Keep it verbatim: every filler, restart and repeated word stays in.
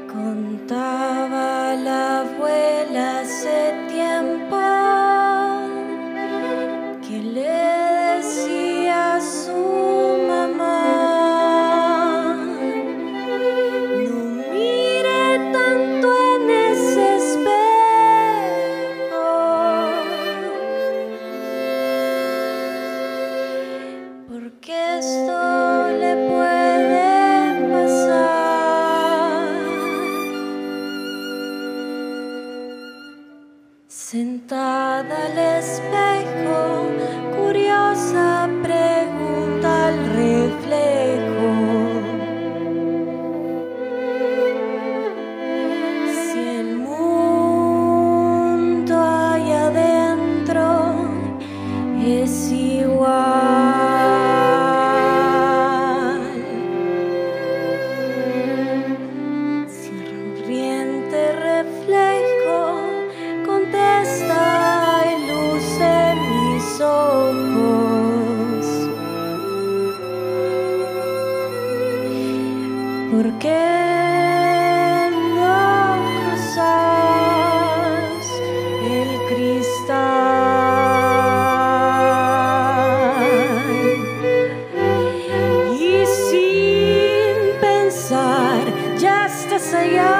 Contaba la abuela hace tiempo que le decía a su mamá: no mire tanto en ese espejo, porque esto le puede pasar. Sentada al espejo, curiosa pregunta al reflejo si el mundo allá adentro es igual. Si el sonriente reflejo contesta y luce mis ojos, ¿por qué no cruzas el cristal? Y sin pensar ya estás allá.